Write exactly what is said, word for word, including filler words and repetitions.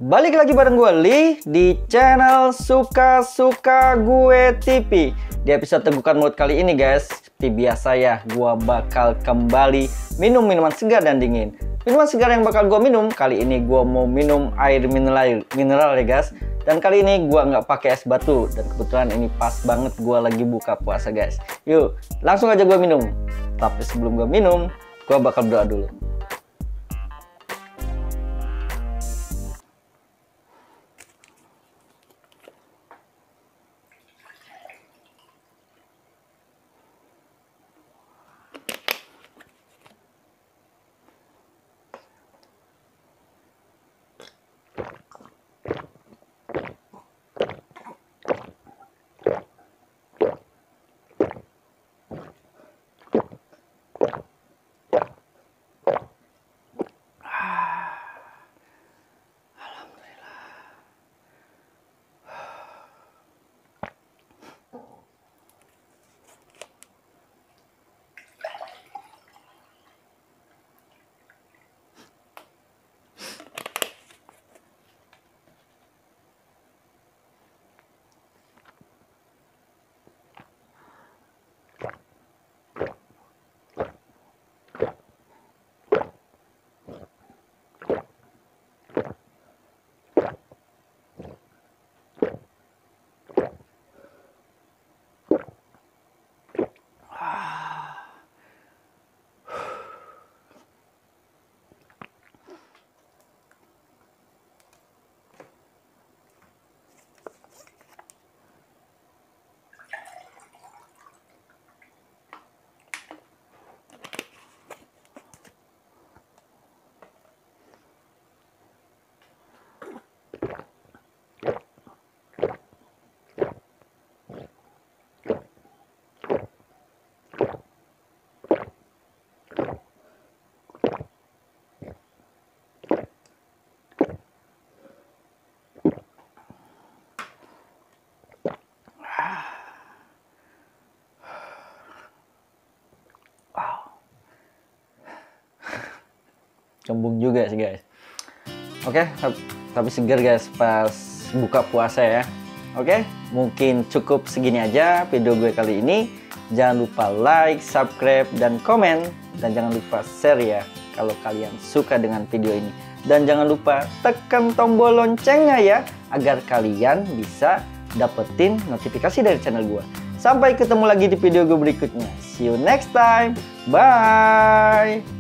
Balik lagi bareng gue Lee di channel Suka-Suka Gue T V. Di episode Tegukan Mulut kali ini guys, seperti biasa ya, gue bakal kembali minum minuman segar dan dingin. Minuman segar yang bakal gue minum kali ini, gue mau minum air mineral, mineral ya guys. Dan kali ini gue nggak pakai es batu, dan kebetulan ini pas banget gue lagi buka puasa guys. Yuk langsung aja gue minum. Tapi sebelum gue minum, gue bakal berdoa dulu. Cembung juga sih guys. Oke, tapi segar guys pas buka puasa ya. Oke, mungkin cukup segini aja video gue kali ini. Jangan lupa like, subscribe, dan komen. Dan jangan lupa share ya kalau kalian suka dengan video ini. Dan jangan lupa tekan tombol loncengnya ya, agar kalian bisa dapetin notifikasi dari channel gue. Sampai ketemu lagi di video gue berikutnya. See you next time. Bye.